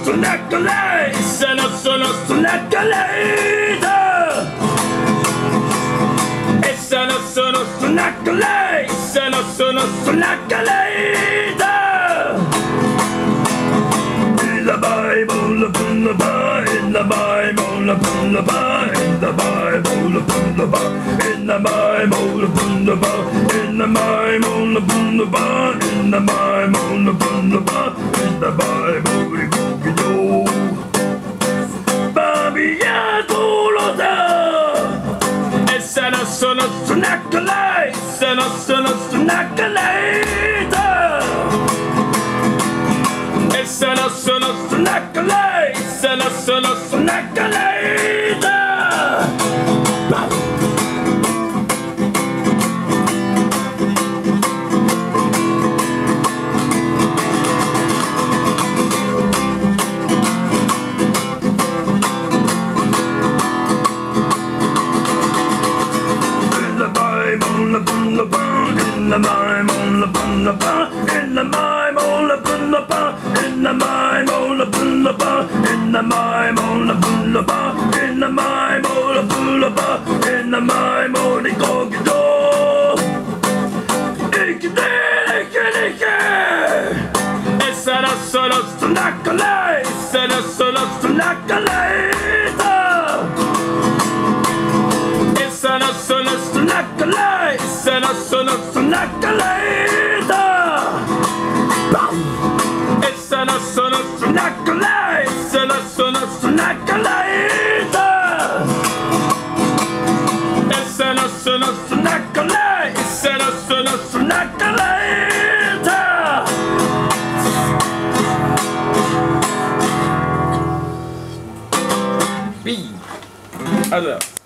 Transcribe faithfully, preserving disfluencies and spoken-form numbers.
Snackalay, sen och så nåt snackalay sen och så nåt snackalay, sen och så nåt snackalay in the Bible, in the Bible, in the Bible, in the Bible, in the Bible, in the Bible, in the Bible, in the Bible, in the Bible, in the Bible, in the Bible, in the Bible, in the Bible, Gugino. Babia Tolosa. Sen och så nåt snackalay, sen och så nåt snackalay sen och så nåt snackalay, sen och så nåt snackalay in the Bible, in the Bible, in the Bible, in the Bible, in the Bible, in the Bible, in the Bible, in the Bible, in the Bible, in the Bible, in the Bible, det går då. Ikke det, ikke det, ikke. Sen och så nåt snackalay, sen och så nåt snackalay sen och så nåt snackalay, sen och så nåt snackalay sen och så nåt snackalay, sen och så nåt snackalay sen och så nåt snackalay, sen och så nåt snackalay bi. Alltså